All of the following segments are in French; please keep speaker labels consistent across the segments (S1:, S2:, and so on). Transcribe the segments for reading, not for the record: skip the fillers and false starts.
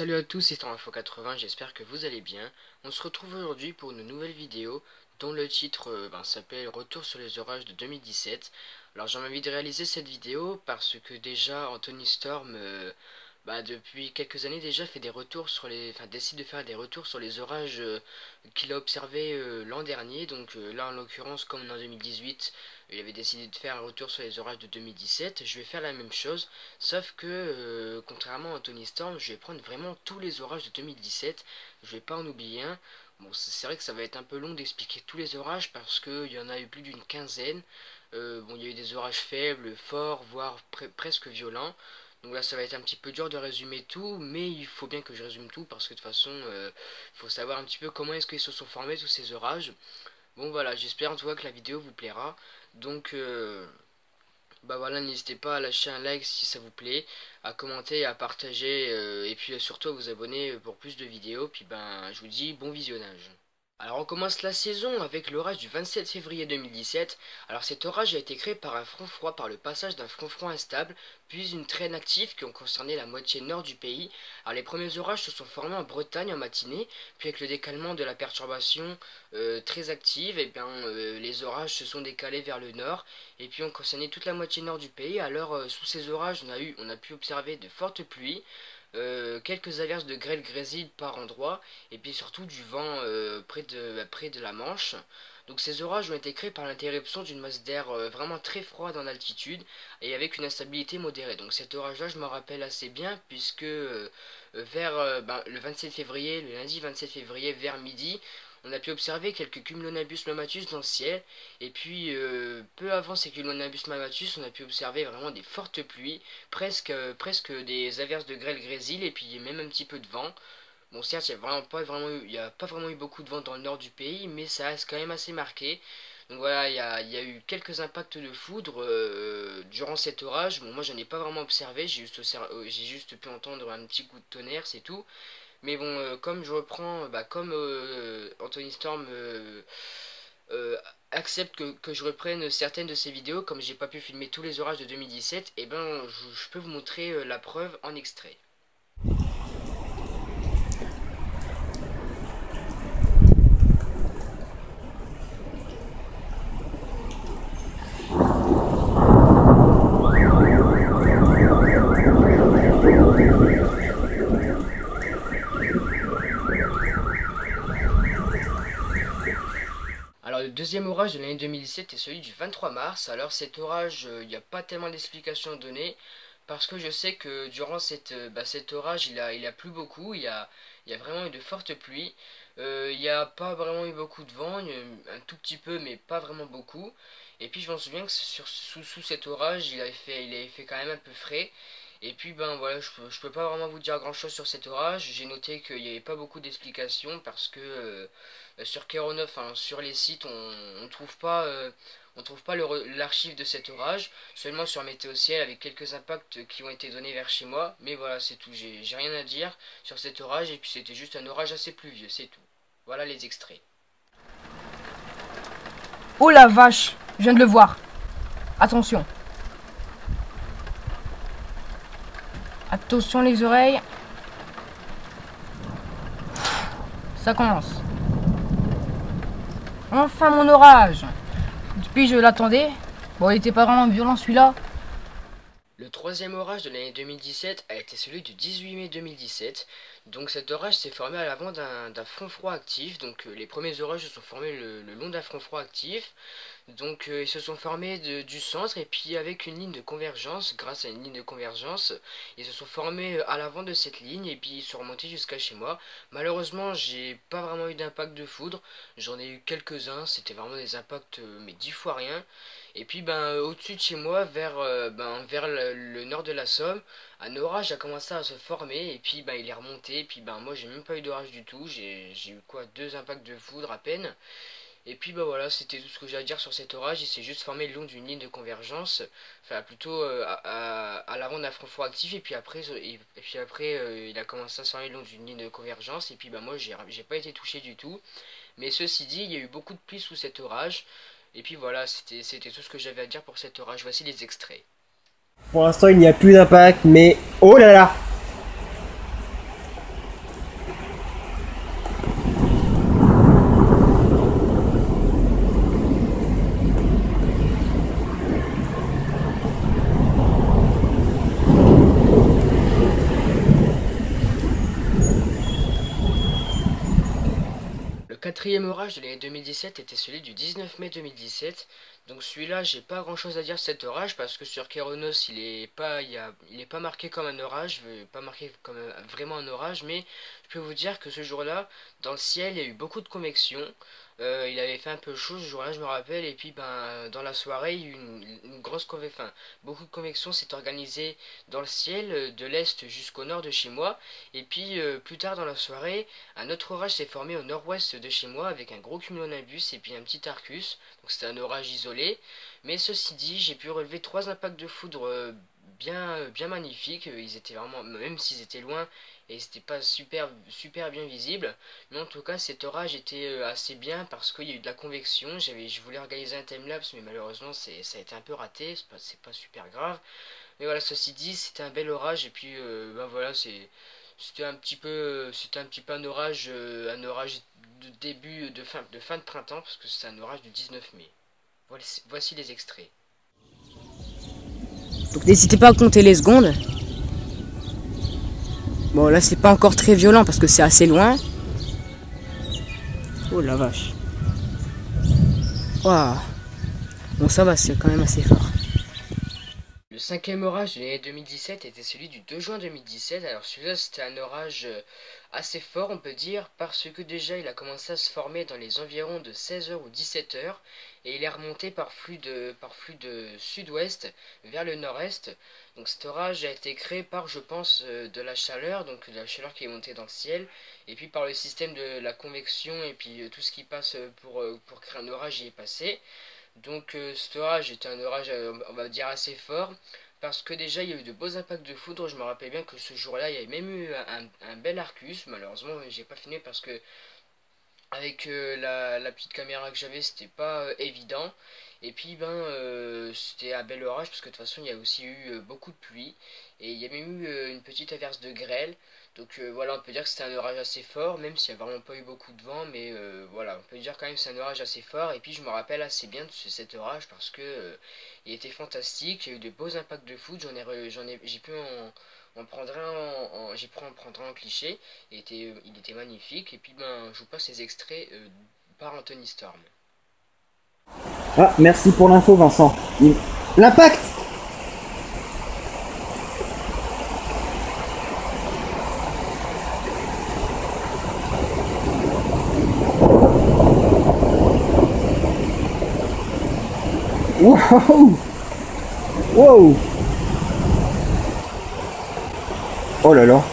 S1: Salut à tous, c'est Info80, j'espère que vous allez bien. On se retrouve aujourd'hui pour une nouvelle vidéo dont le titre s'appelle Retour sur les orages de 2017. Alors j'ai envie de réaliser cette vidéo parce que déjà Anthony Storm depuis quelques années déjà fait des retours sur les, décide de faire des retours sur les orages qu'il a observés l'an dernier. Donc là en l'occurrence comme en 2018 il avait décidé de faire un retour sur les orages de 2017. Je vais faire la même chose, sauf que contrairement à Anthony Storm, je vais prendre vraiment tous les orages de 2017. Je vais pas en oublier un. Bon, c'est vrai que ça va être un peu long d'expliquer tous les orages parce qu'il y en a eu plus d'une quinzaine. Bon, il y a eu des orages faibles, forts, voire presque violents. Donc là, ça va être un petit peu dur de résumer tout, mais il faut bien que je résume tout parce que de toute façon, il faut savoir un petit peu comment est-ce qu'ils se sont formés tous ces orages. Bon voilà, j'espère en tout cas que la vidéo vous plaira. Donc voilà, n'hésitez pas à lâcher un like si ça vous plaît, à commenter, à partager et puis surtout à vous abonner pour plus de vidéos. Puis je vous dis bon visionnage. Alors on commence la saison avec l'orage du 27 février 2017. Alors cet orage a été créé par un front froid, par le passage d'un front froid instable, puis une traîne active qui ont concerné la moitié nord du pays. Alors les premiers orages se sont formés en Bretagne en matinée, puis avec le décalement de la perturbation très active, les orages se sont décalés vers le nord, et puis ont concerné toute la moitié nord du pays. Alors sous ces orages on a pu observer de fortes pluies, quelques averses de grêle grésil par endroits, et puis surtout du vent près de la Manche. Donc ces orages ont été créés par l'interruption d'une masse d'air vraiment très froide en altitude et avec une instabilité modérée. Donc cet orage-là, je m'en rappelle assez bien puisque le 27 février, le lundi 27 février vers midi, on a pu observer quelques cumulonimbus mammatus dans le ciel. Et puis peu avant ces cumulonimbus mammatus, on a pu observer vraiment des fortes pluies, presque des averses de grêle grésil et puis même un petit peu de vent. Bon, certes, il y a pas vraiment eu beaucoup de vent dans le nord du pays, mais ça reste quand même assez marqué. Donc voilà, il y a eu quelques impacts de foudre durant cet orage. Bon, moi, j'en ai pas vraiment observé, j'ai juste pu entendre un petit coup de tonnerre, c'est tout. Mais bon, comme je reprends, comme Anthony Storm accepte que je reprenne certaines de ses vidéos, comme j'ai pas pu filmer tous les orages de 2017, et je peux vous montrer la preuve en extrait. Alors le deuxième orage de l'année 2017 est celui du 23 mars. Alors cet orage, il n'y a pas tellement d'explications données parce que je sais que durant cet orage, il a plu beaucoup, il y a vraiment eu de fortes pluies. Il n'y a pas vraiment eu beaucoup de vent, il y a eu un tout petit peu mais pas vraiment beaucoup. Et puis je m'en souviens que sous cet orage, il avait fait quand même un peu frais. Et puis voilà, je peux pas vraiment vous dire grand chose sur cet orage. J'ai noté qu'il n'y avait pas beaucoup d'explications parce que sur Keronov, sur les sites, on trouve pas l'archive de cet orage, seulement sur Météo Ciel avec quelques impacts qui ont été donnés vers chez moi. Mais voilà, c'est tout. J'ai rien à dire sur cet orage et puis c'était juste un orage assez pluvieux, c'est tout. Voilà les extraits.
S2: Oh la vache, je viens de le voir. Attention. Attention les oreilles. Ça commence. Enfin mon orage. Depuis je l'attendais. Bon, il était pas vraiment violent celui-là.
S1: Le troisième orage de l'année 2017 a été celui du 18 mai 2017. Donc cet orage s'est formé à l'avant d'un front froid actif. Donc les premiers orages se sont formés le long d'un front froid actif. Donc ils se sont formés du centre et puis avec une ligne de convergence, grâce à une ligne de convergence, ils se sont formés à l'avant de cette ligne et puis ils sont remontés jusqu'à chez moi. Malheureusement, j'ai pas vraiment eu d'impact de foudre, j'en ai eu quelques-uns, c'était vraiment des impacts mais 10 fois rien. Et puis au-dessus de chez moi, vers le nord de la Somme, un orage a commencé à se former et puis il est remonté. Et puis moi j'ai même pas eu d'orage du tout, j'ai eu quoi, 2 impacts de foudre à peine. Et puis voilà, c'était tout ce que j'ai à dire sur cet orage. Il s'est juste formé le long d'une ligne de convergence, enfin plutôt à l'avant d'un front froid actif. Et puis après, il a commencé à se former le long d'une ligne de convergence. Et puis moi, j'ai pas été touché du tout. Mais ceci dit, il y a eu beaucoup de pluie sous cet orage. Et puis voilà, c'était tout ce que j'avais à dire pour cet orage. Voici les extraits.
S3: Pour l'instant, il n'y a plus d'impact, mais oh là là!
S1: quatrième orage de l'année 2017 était celui du 19 mai 2017. Donc celui-là, j'ai pas grand chose à dire sur cet orage parce que sur Kéronos, il est pas marqué comme un orage, pas marqué comme vraiment un orage, mais je peux vous dire que ce jour-là, dans le ciel, il y a eu beaucoup de convection. Il avait fait un peu chaud ce jour-là, je me rappelle, et puis ben dans la soirée, il y a eu une grosse convection, enfin beaucoup de convection s'est organisée dans le ciel, de l'est jusqu'au nord de chez moi, et puis plus tard dans la soirée, un autre orage s'est formé au nord-ouest de chez moi avec un gros cumulonimbus et puis un petit Arcus, donc c'était un orage isolé, mais ceci dit, j'ai pu relever trois impacts de foudre bien magnifiques, ils étaient vraiment, même s'ils étaient loin, et c'était pas super bien visible, mais en tout cas cet orage était assez bien parce qu'il y a eu de la convection. Je voulais organiser un timelapse mais malheureusement ça a été un peu raté, c'est pas super grave, mais voilà, ceci dit c'était un bel orage et puis ben voilà, c'était un petit peu un orage de début de fin de printemps parce que c'est un orage du 19 mai. Voici les extraits.
S2: Donc n'hésitez pas à compter les secondes. Bon là c'est pas encore très violent parce que c'est assez loin. Oh la vache. Waouh. Bon ça va, c'est quand même assez fort.
S1: Le cinquième orage de l'année 2017 était celui du 2 juin 2017. Alors celui-là c'était un orage assez fort on peut dire parce que déjà il a commencé à se former dans les environs de 16 heures ou 17 heures et il est remonté par flux de sud-ouest vers le nord-est. Donc cet orage a été créé par je pense de la chaleur, donc de la chaleur qui est montée dans le ciel et puis par le système de la convection et puis tout ce qui passe pour créer un orage y est passé. Donc cet orage était un orage on va dire assez fort parce que déjà il y a eu de beaux impacts de foudre. Je me rappelle bien que ce jour-là il y avait même eu un bel Arcus. Malheureusement j'ai pas filmé parce que avec la petite caméra que j'avais c'était pas évident. Et puis ben c'était un bel orage parce que de toute façon il y a aussi eu beaucoup de pluie et il y a même eu une petite averse de grêle. Donc voilà, on peut dire que c'était un orage assez fort, même s'il n'y a vraiment pas eu beaucoup de vent, mais voilà, on peut dire quand même que c'est un orage assez fort. Et puis je me rappelle assez bien de cet orage parce que il était fantastique, il y a eu de beaux impacts de foot, j'ai pu en prendre j'ai pu en prendre un en cliché, il était magnifique. Et puis ben je vous passe les extraits par Anthony Storm.
S3: Ah, merci pour l'info, Vincent. L'impact! Wow! Wow! Oh là là!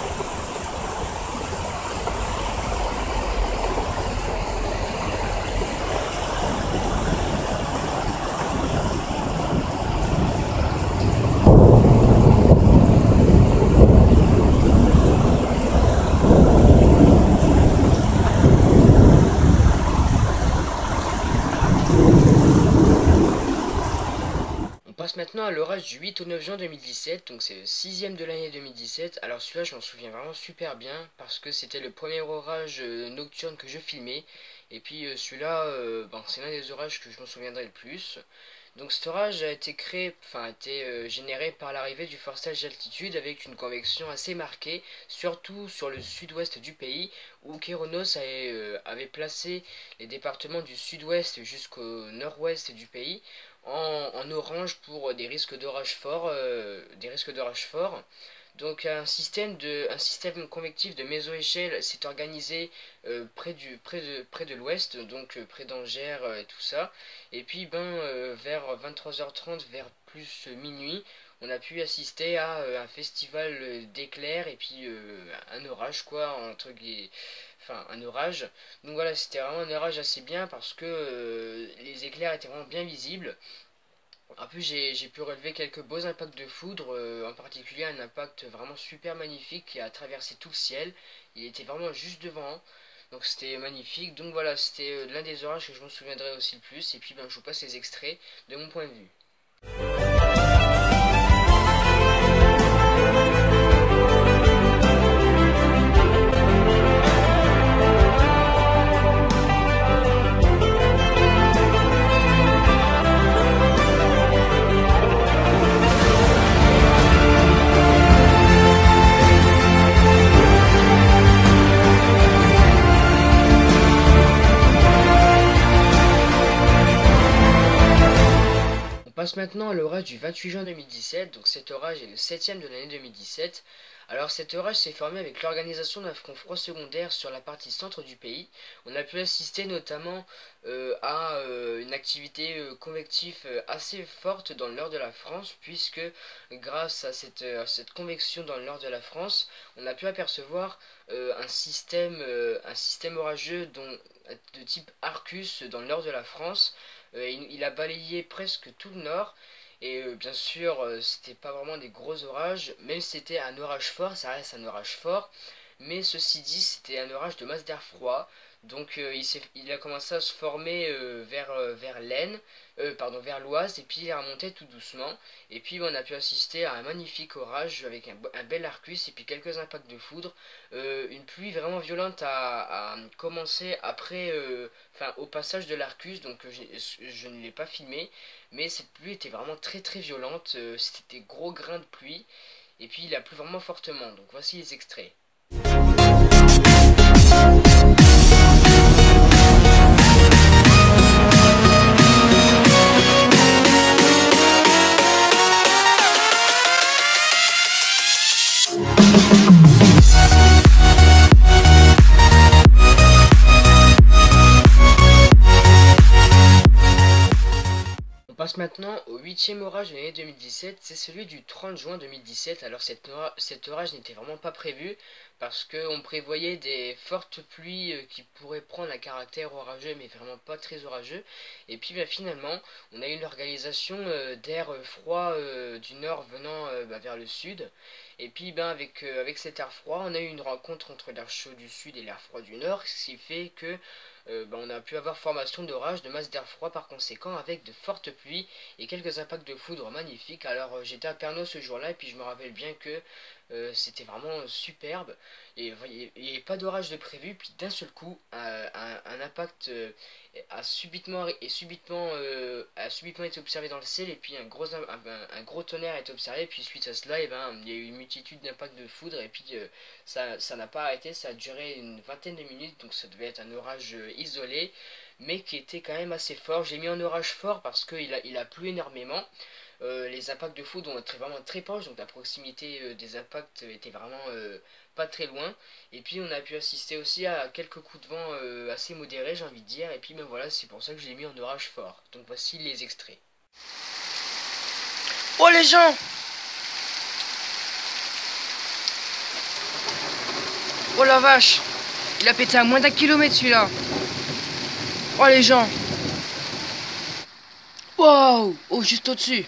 S1: On passe maintenant à l'orage du 8 au 9 juin 2017, donc c'est le sixième de l'année 2017. Alors celui-là je m'en souviens vraiment super bien parce que c'était le premier orage nocturne que je filmais. Et puis celui-là, c'est l'un des orages que je m'en souviendrai le plus. Donc cet orage a été généré par l'arrivée du forçage d'altitude avec une convection assez marquée, surtout sur le sud-ouest du pays, où Kéronos avait placé les départements du sud-ouest jusqu'au nord-ouest du pays en orange pour des risques d'orage forts, Donc un système convectif de méso-échelle s'est organisé près de l'ouest, donc près d'Angers et tout ça. Et puis vers 23h30, vers plus minuit, on a pu assister à un festival d'éclairs et puis un orage quoi, un orage. Donc voilà, c'était vraiment un orage assez bien parce que les éclairs étaient vraiment bien visibles. En plus, j'ai pu relever quelques beaux impacts de foudre, en particulier un impact vraiment super magnifique qui a traversé tout le ciel. Il était vraiment juste devant, donc c'était magnifique. Donc voilà, c'était l'un des orages que je me souviendrai aussi le plus. Et puis je vous passe les extraits de mon point de vue. passe maintenant à l'orage du 28 juin 2017, donc cet orage est le 7e de l'année 2017. Alors cet orage s'est formé avec l'organisation d'un front froid secondaire sur la partie centre du pays. On a pu assister notamment à une activité convective assez forte dans le nord de la France, puisque grâce à cette convection dans le nord de la France, on a pu apercevoir un système orageux de type Arcus dans le nord de la France. Il a balayé presque tout le nord. Et bien sûr, c'était pas vraiment des gros orages, même si c'était un orage fort, ça reste un orage fort. Mais ceci dit, c'était un orage de masse d'air froid. Donc il a commencé à se former vers l'Aisne, vers l'Oise, et puis il a remonté tout doucement. Et puis on a pu assister à un magnifique orage avec un bel Arcus et puis quelques impacts de foudre. Une pluie vraiment violente a commencé après, au passage de l'Arcus, donc je ne l'ai pas filmé. Mais cette pluie était vraiment très très violente, c'était des gros grains de pluie. Et puis il a plu vraiment fortement, donc voici les extraits. On passe maintenant au 8e orage de l'année 2017, c'est celui du 30 juin 2017. Alors cet orage n'était vraiment pas prévu parce qu'on prévoyait des fortes pluies qui pourraient prendre un caractère orageux mais vraiment pas très orageux. Et puis finalement on a eu une organisation d'air froid du nord venant vers le sud. Et puis avec cet air froid on a eu une rencontre entre l'air chaud du sud et l'air froid du nord, ce qui fait que on a pu avoir formation d'orage, de masse d'air froid par conséquent, avec de fortes pluies et quelques impacts de foudre magnifiques. Alors j'étais à Pernod ce jour-là et puis je me rappelle bien que c'était vraiment superbe. Et il n'y avait pas d'orage de prévu, puis d'un seul coup un impact a subitement été observé dans le ciel, et puis un gros tonnerre a été observé. Et puis suite à cela, il y a eu une multitude d'impacts de foudre, et puis ça n'a pas arrêté, ça a duré une vingtaine de minutes, donc ça devait être un orage isolé, mais qui était quand même assez fort. J'ai mis un orage fort parce qu'il a plu énormément. Les impacts de foudre ont été vraiment très proches, donc la proximité des impacts était vraiment pas très loin. Et puis on a pu assister aussi à quelques coups de vent assez modérés, j'ai envie de dire. Et puis voilà, c'est pour ça que je l'ai mis en orage fort. Donc voici les extraits. Oh les gens! Oh la vache! Il a pété à moins d'1 kilomètre celui-là! Oh les gens! Wow! Oh, juste au-dessus!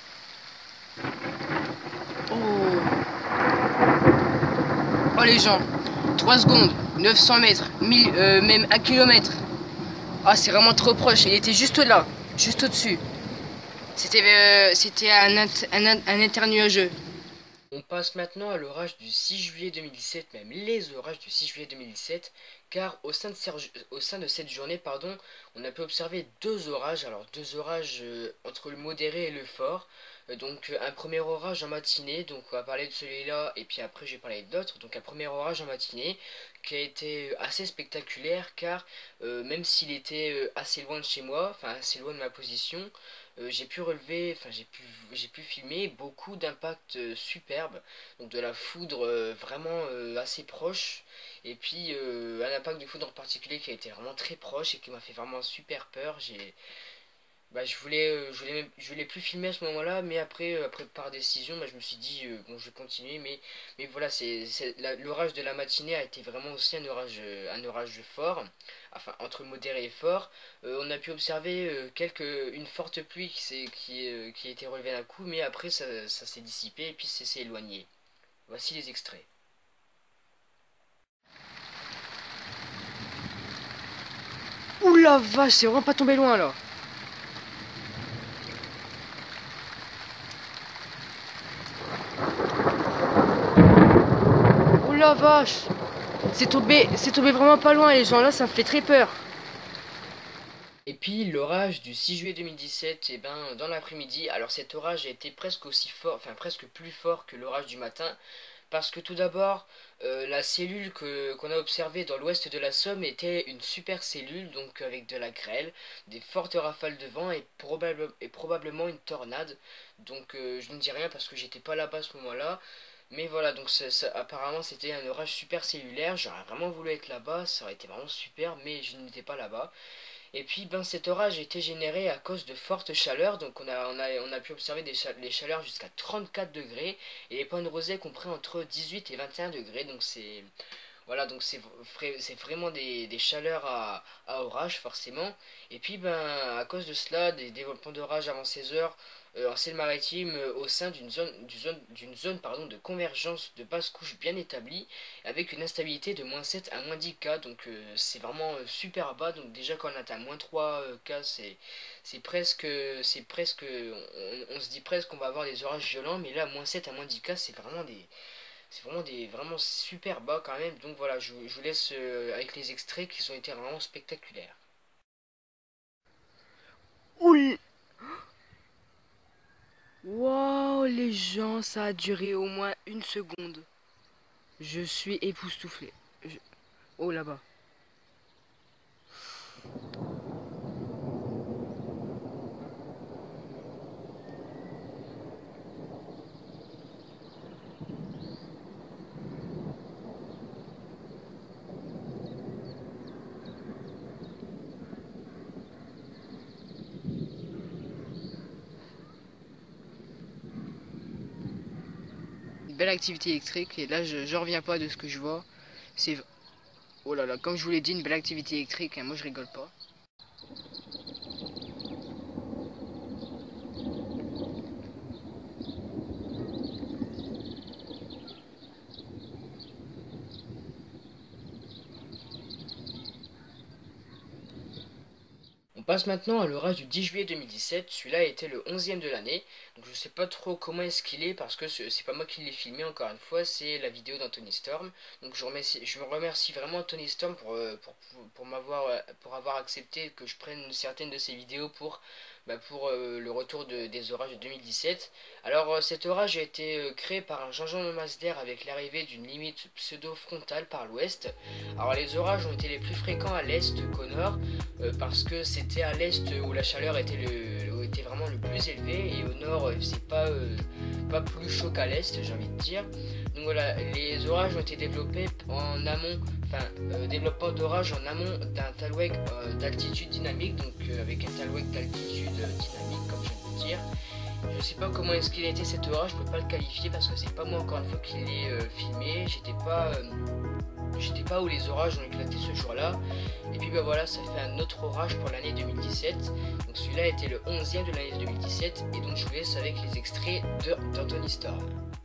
S1: Oh les gens, 3 secondes, 900 mètres, 1000, même 1 kilomètre. Ah, c'est vraiment trop proche, il était juste là, juste au-dessus. C'était un internuageux. On passe maintenant à l'orage du 6 juillet 2017, même les orages du 6 juillet 2017, car au sein de cette journée, on a pu observer 2 orages, alors 2 orages entre le modéré et le fort. Donc un premier orage en matinée, donc on va parler de celui-là et puis après je vais parler d'autres. Donc un premier orage en matinée qui a été assez spectaculaire, car même s'il était assez loin de chez moi, enfin assez loin de ma position, j'ai pu relever, j'ai pu filmer beaucoup d'impacts superbes, donc de la foudre vraiment assez proche, et puis un impact de foudre en particulier qui a été vraiment très proche et qui m'a fait vraiment super peur. Je voulais plus filmer à ce moment-là, mais après par décision, je me suis dit bon, je vais continuer. Mais voilà, l'orage de la matinée a été vraiment aussi un orage fort, enfin entre modéré et fort. On a pu observer une forte pluie qui a été relevée d'un coup, mais après ça s'est dissipé et puis s'est éloigné. Voici les extraits. Ouh la vache, c'est vraiment pas tombé loin là. Oh la vache, c'est tombé vraiment pas loin, les gens là, ça me fait très peur. Et puis l'orage du 6 juillet 2017, et dans l'après-midi, alors cet orage a été presque aussi fort, enfin presque plus fort que l'orage du matin, parce que tout d'abord, la cellule qu'on a observée dans l'ouest de la Somme était une super cellule, donc avec de la grêle, des fortes rafales de vent et probablement une tornade. Donc je ne dis rien parce que j'étais pas là-bas à ce moment-là. Mais voilà, donc apparemment c'était un orage super cellulaire, j'aurais vraiment voulu être là-bas, ça aurait été vraiment super, mais je n'étais pas là-bas. Et puis ben, cet orage a été généré à cause de fortes chaleurs, donc on a pu observer les chaleurs jusqu'à 34 degrés, et les points de rosée compris entre 18 et 21 degrés, donc c'est... Voilà, donc c'est vraiment des chaleurs à orage forcément. Et puis ben à cause de cela, des développements d'orage avant 16 heures en Seine-Maritime au sein d'une zone pardon, de convergence de basse couche bien établie, avec une instabilité de -7 à -10 K. Donc c'est vraiment super bas. Donc déjà quand on atteint -3 K, c'est presque on se dit presque qu'on va avoir des orages violents, mais là -7 à -10 K, c'est vraiment super bas quand même. Donc voilà, je vous laisse avec les extraits qui ont été vraiment spectaculaires. Oul. Wow, les gens, ça a duré au moins une seconde. Je suis époustouflé. Oh là-bas. Une belle activité électrique et là je reviens pas de ce que je vois. C'est... Oh là là, comme je vous l'ai dit, une belle activité électrique, hein, moi je rigole pas. On passe maintenant à l'orage du 10 juillet 2017, celui-là était le 11e de l'année, donc je sais pas trop comment est-ce qu'il est, parce que c'est pas moi qui l'ai filmé encore une fois, c'est la vidéo d'Anthony Storm, donc je me remercie vraiment Anthony Storm pour avoir accepté que je prenne certaines de ses vidéos pour le retour des orages de 2017. Alors cet orage a été créé par un changement de masse d'air avec l'arrivée d'une limite pseudo-frontale par l'ouest. Alors les orages ont été les plus fréquents à l'est qu'au nord, parce que c'était à l'est où la chaleur était vraiment le plus élevé, et au nord c'est pas plus chaud qu'à l'est, j'ai envie de dire. Donc voilà, les orages ont été développés en amont, développement d'orage en amont d'un talweg d'altitude dynamique, donc avec un talweg d'altitude dynamique comme je viens de le dire. Je sais pas comment est-ce qu'il a été cet orage, je peux pas le qualifier parce que c'est pas moi encore une fois qui l'ai filmé, j'étais pas où les orages ont éclaté ce jour-là. Et puis voilà, ça fait un autre orage pour l'année 2017. Donc celui-là était le 11e de l'année 2017. Et donc je vous laisse avec les extraits d'Anthony Storm.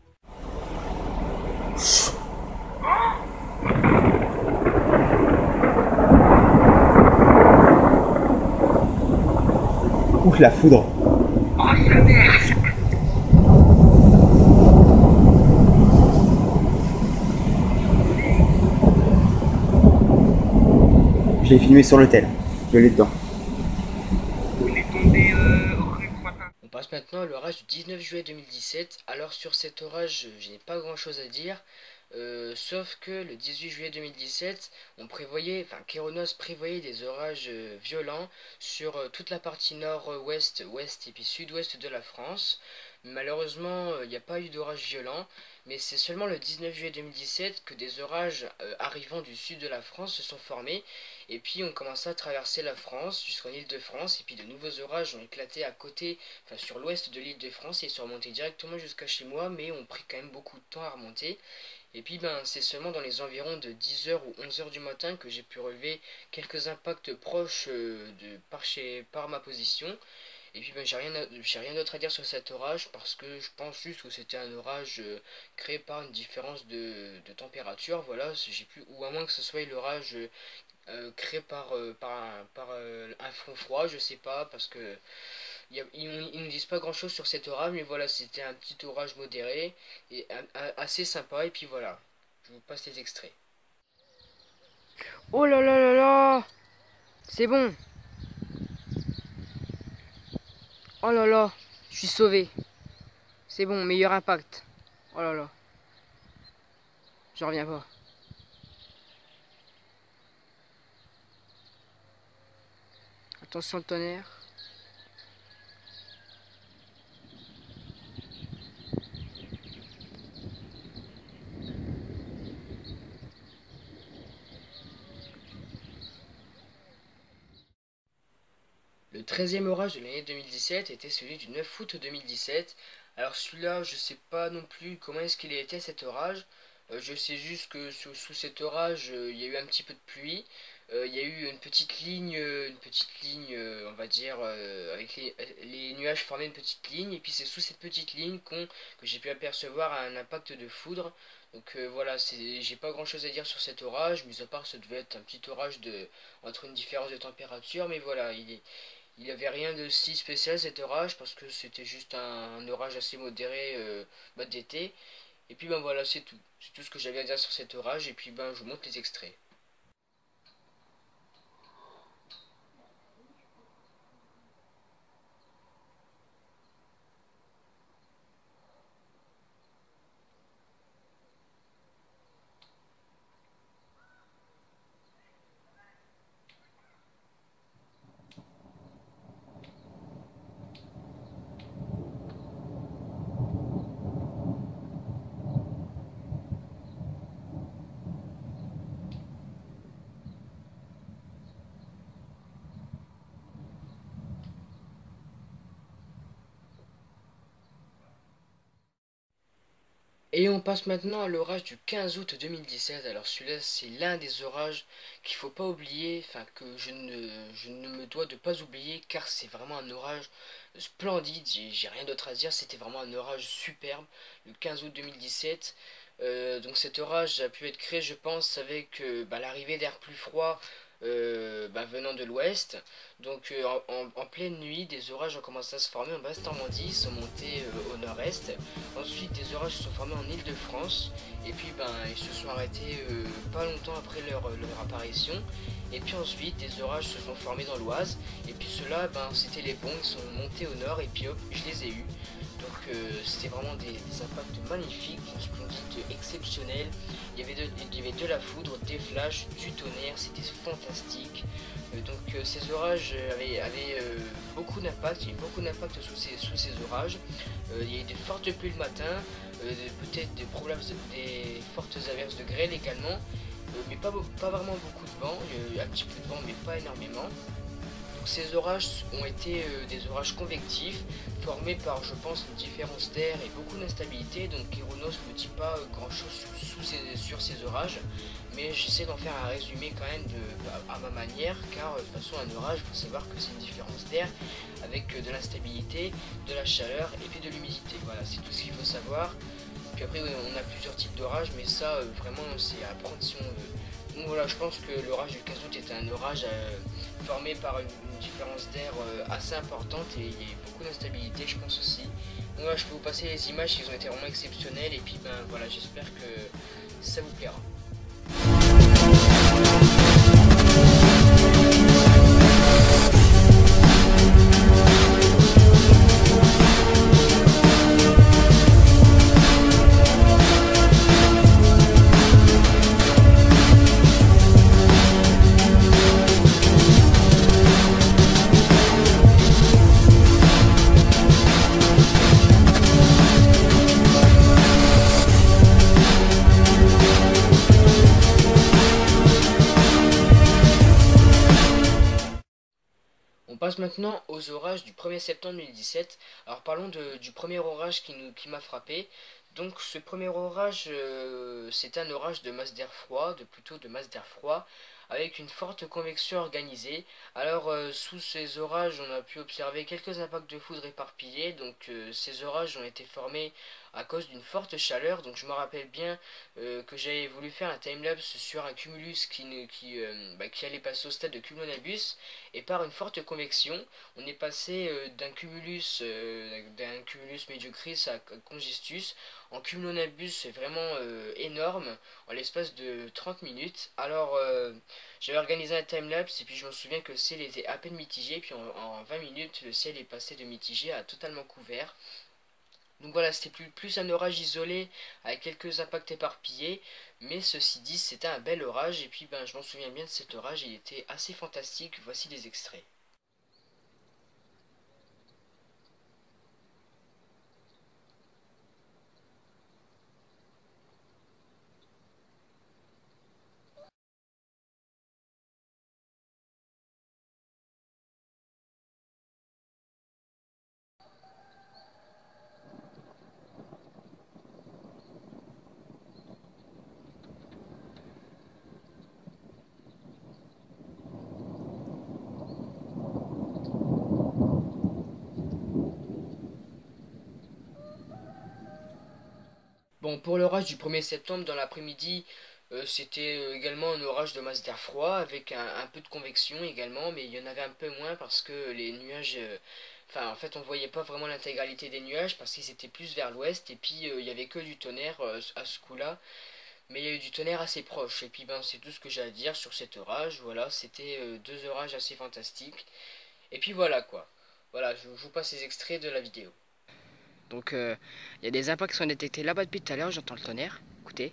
S3: Ouf, la foudre.
S4: Oh, sa mère!
S3: Je l'ai filmé sur l'hôtel. Je l'ai dedans.
S4: On est tombé au rue Croitin.
S1: On passe maintenant à l'orage du 19 juillet 2017. Alors sur cet orage, je n'ai pas grand chose à dire. Sauf que le 18 juillet 2017, Kéronos prévoyait des orages violents sur toute la partie nord-ouest, ouest et puis sud-ouest de la France. Malheureusement, il n'y a pas eu d'orage violent, mais c'est seulement le 19 juillet 2017 que des orages arrivant du sud de la France se sont formés, et puis on commença à traverser la France jusqu'en Île-de-France, et puis de nouveaux orages ont éclaté à côté, sur l'ouest de l'Île-de-France, et ils sont remontés directement jusqu'à chez moi, mais ont pris quand même beaucoup de temps à remonter. Et puis c'est seulement dans les environs de 10h ou 11h du matin que j'ai pu relever quelques impacts proches par ma position. Et puis j'ai rien d'autre à dire sur cet orage parce que je pense juste que c'était un orage créé par une différence de température. Voilà, ou à moins que ce soit l'orage créé par un front froid, je sais pas, parce que ils nous disent pas grand chose sur cet orage, mais voilà, c'était un petit orage modéré et assez sympa. Et puis voilà, je vous passe les extraits. Oh là là là là, c'est bon. Oh là là, je suis sauvé. C'est bon, meilleur impact. Oh là là. Je reviens pas. Attention le tonnerre. Le 13e orage de l'année 2017 était celui du 9 août 2017. Alors celui-là, je sais pas non plus comment est-ce qu'il a été cet orage. Je sais juste que sous cet orage, il y a eu un petit peu de pluie. Il y a eu une petite ligne, on va dire, avec les nuages formaient une petite ligne. Et puis c'est sous cette petite ligne que j'ai pu apercevoir un impact de foudre. Donc voilà, j'ai pas grand chose à dire sur cet orage, mis à part que ça devait être un petit orage entre une différence de température. Mais voilà, il n'y avait rien de si spécial cet orage parce que c'était juste un orage assez modéré d'été. Et puis ben voilà, c'est tout. C'est tout ce que j'avais à dire sur cet orage. Et puis ben je vous montre les extraits. Et on passe maintenant à l'orage du 15 août 2017. Alors celui-là, c'est l'un des orages qu'il faut pas oublier, enfin que je ne me dois de pas oublier, car c'est vraiment un orage splendide. J'ai rien d'autre à dire, c'était vraiment un orage superbe, le 15 août 2017. Donc cet orage a pu être créé, je pense, avec l'arrivée d'air plus froid venant de l'ouest. Donc en pleine nuit, des orages ont commencé à se former en Basse-Normandie, ils sont montés au nord-est. Ensuite, des orages se sont formés en Île-de-France. Et puis ils se sont arrêtés pas longtemps après leur apparition. Et puis ensuite, des orages se sont formés dans l'Oise. Et puis ceux-là, c'était les bons, ils sont montés au nord et puis hop, je les ai eus. Donc c'était vraiment des impacts magnifiques, une splendide exceptionnelle. Il y avait de la foudre, des flashs, du tonnerre, c'était fantastique. Donc ces orages avaient beaucoup d'impact, il y a eu beaucoup d'impact sous ces orages. Il y a eu des fortes pluies le matin, peut-être des fortes averses de grêle également, mais pas vraiment beaucoup de vent, il y a eu un petit peu de vent mais pas énormément. Ces orages ont été des orages convectifs, formés par, je pense, une différence d'air et beaucoup d'instabilité. Donc Kéronos ne dit pas grand-chose sur ces orages, mais j'essaie d'en faire un résumé quand même à ma manière, car de toute façon un orage, il faut savoir que c'est une différence d'air avec de l'instabilité, de la chaleur et puis de l'humidité. Voilà, c'est tout ce qu'il faut savoir. Puis après, on a plusieurs types d'orages, mais ça, vraiment, c'est à prendre si on veut. Donc voilà, je pense que l'orage du 15 août était un orage formé par une différence d'air assez importante et il y a eu beaucoup d'instabilité, je pense aussi. Donc voilà, je peux vous passer les images, ils ont été vraiment exceptionnelles et puis voilà, j'espère que ça vous plaira. On passe maintenant aux orages du 1er septembre 2017. Alors parlons du premier orage qui m'a frappé. Donc ce premier orage, c'est un orage de masse d'air froid, plutôt de masse d'air froid, avec une forte convection organisée. Alors sous ces orages, on a pu observer quelques impacts de foudre éparpillés. Donc ces orages ont été formés à cause d'une forte chaleur. Donc je me rappelle bien que j'avais voulu faire un timelapse sur un cumulus qui allait passer au stade de cumulonimbus, et par une forte convection, on est passé d'un cumulus mediocris à congestus en cumulonimbus. C'est vraiment énorme en l'espace de 30 minutes. Alors j'avais organisé un timelapse et puis je me souviens que le ciel était à peine mitigé, puis en 20 minutes le ciel est passé de mitigé à totalement couvert. Donc voilà, c'était plus un orage isolé avec quelques impacts éparpillés, mais ceci dit, c'était un bel orage et puis ben je m'en souviens bien de cet orage, il était assez fantastique. Voici des extraits. Bon, pour l'orage du 1er septembre dans l'après-midi, c'était également un orage de masse d'air froid avec un peu de convection également, mais il y en avait un peu moins parce que les nuages, enfin en fait on voyait pas vraiment l'intégralité des nuages parce qu'ils étaient plus vers l'ouest et puis il y avait que du tonnerre à ce coup-là, mais il y a eu du tonnerre assez proche et puis ben c'est tout ce que j'ai à dire sur cet orage. Voilà, c'était deux orages assez fantastiques et puis voilà quoi. Voilà, je vous passe les extraits de la vidéo. Donc il y a des impacts qui sont détectés là-bas depuis tout à l'heure, j'entends le tonnerre. Écoutez.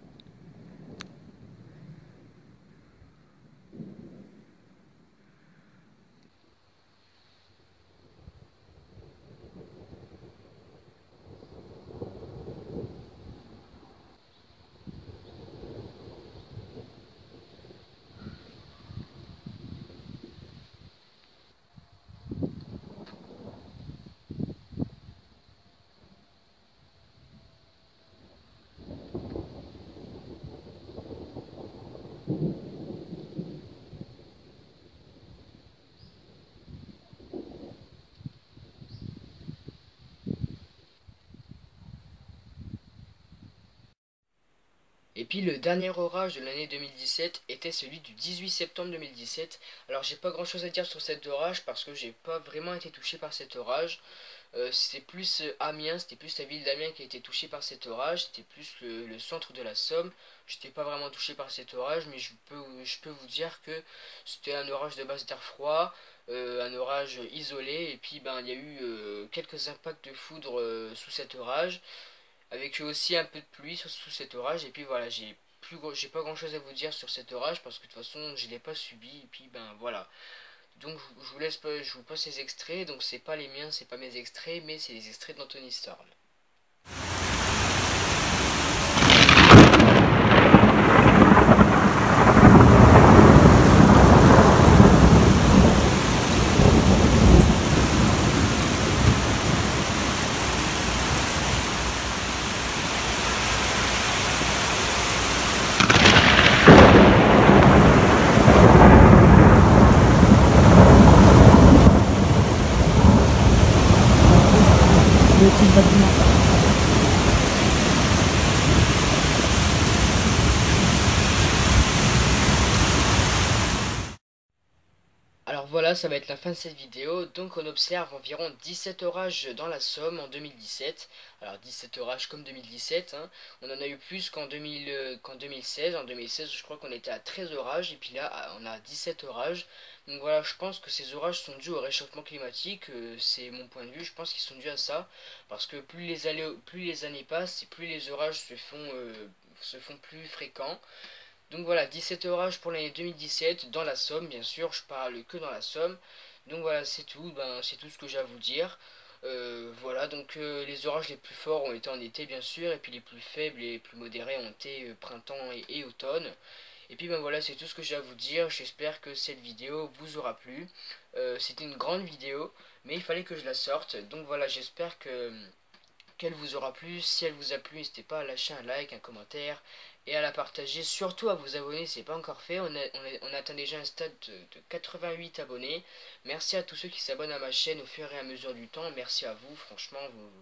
S1: Et puis le dernier orage de l'année 2017 était celui du 18 septembre 2017. Alors j'ai pas grand chose à dire sur cet orage parce que j'ai pas vraiment été touché par cet orage. C'était plus Amiens, c'était plus la ville d'Amiens qui a été touchée par cet orage, c'était plus le centre de la Somme. J'étais pas vraiment touché par cet orage, mais je peux vous dire que c'était un orage de base d'air froid, un orage isolé, et puis ben il y a eu quelques impacts de foudre sous cet orage avec aussi un peu de pluie sous cet orage. Et puis voilà, j'ai pas grand chose à vous dire sur cet orage parce que de toute façon je l'ai pas subi. Et puis ben voilà. Donc je vous laisse pas, je vous passe les extraits. Donc c'est pas les miens, c'est pas mes extraits, mais c'est les extraits d'Anthony Storm.
S2: Le petit bâtiment.
S1: Alors voilà, ça va être la fin de cette vidéo. Donc on observe environ 17 orages dans la Somme en 2017. Alors 17 orages comme 2017, hein. On en a eu plus qu'en 2016. En 2016, je crois qu'on était à 13 orages. Et puis là, on a 17 orages. Donc voilà, je pense que ces orages sont dus au réchauffement climatique. C'est mon point de vue, je pense qu'ils sont dus à ça. Parce que plus les années passent, et plus les orages se font plus fréquents. Donc voilà, 17 orages pour l'année 2017 dans la Somme, bien sûr, je parle que dans la Somme. Donc voilà, c'est tout, c'est tout ce que j'ai à vous dire. Voilà, donc les orages les plus forts ont été en été, bien sûr, et puis les plus faibles et les plus modérés ont été printemps et automne. Et puis ben voilà, c'est tout ce que j'ai à vous dire. J'espère que cette vidéo vous aura plu. C'était une grande vidéo, mais il fallait que je la sorte. Donc voilà, j'espère qu'elle vous aura plu. Si elle vous a plu, n'hésitez pas à lâcher un like, un commentaire et à la partager. Surtout à vous abonner, c'est pas encore fait. On atteint déjà un stade de 88 abonnés. Merci à tous ceux qui s'abonnent à ma chaîne au fur et à mesure du temps. Merci à vous, franchement.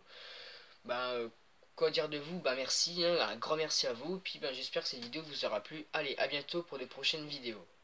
S1: Quoi dire de vous? Merci, hein, un grand merci à vous. Puis j'espère que cette vidéo vous aura plu. Allez, à bientôt pour de prochaines vidéos.